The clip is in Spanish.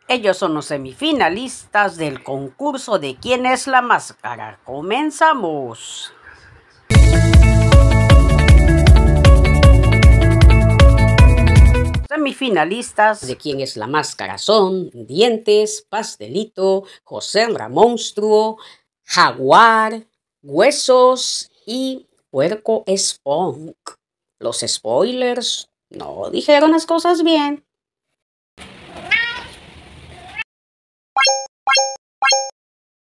Ellos son los semifinalistas del concurso de ¿Quién es la máscara? ¡Comenzamos! Semifinalistas de ¿Quién es la máscara? Son Dientes, Pastelito, José Ramonstruo, Jaguar, Huesos y Puerco Spunk. Los spoilers no dijeron las cosas bien.